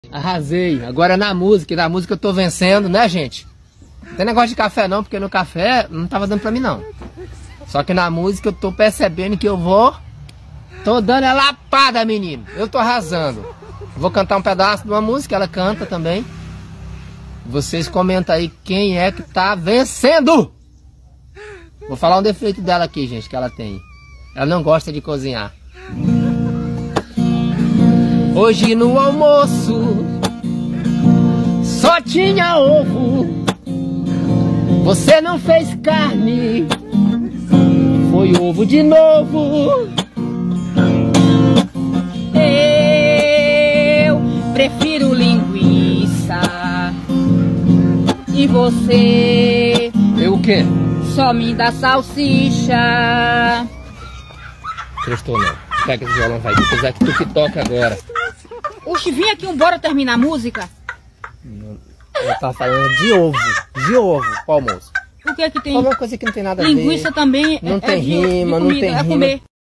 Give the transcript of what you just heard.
Arrasei. Agora na música eu tô vencendo, né, gente? Não tem negócio de café não, porque no café não tava dando pra mim não. Só que na música eu tô percebendo que eu vou... Tô dando a lapada, menino. Eu tô arrasando. Vou cantar um pedaço de uma música, ela canta também. Vocês comentam aí quem é que tá vencendo. Vou falar um defeito dela aqui, gente, que ela tem. Ela não gosta de cozinhar. Hoje no almoço só tinha ovo. Você não fez carne, foi ovo de novo. Eu prefiro linguiça. E você? Eu o quê? Só me dá salsicha. Prestou não. Pega esse violão, vai. Apesar que tu que toca agora. Oxe, vim aqui, bora terminar a música. Ela tá falando de ovo. De ovo pro almoço. O que é que tem? Alguma coisa que não tem nada a ver. Linguiça também. Não tem rima, não tem rima. É comer.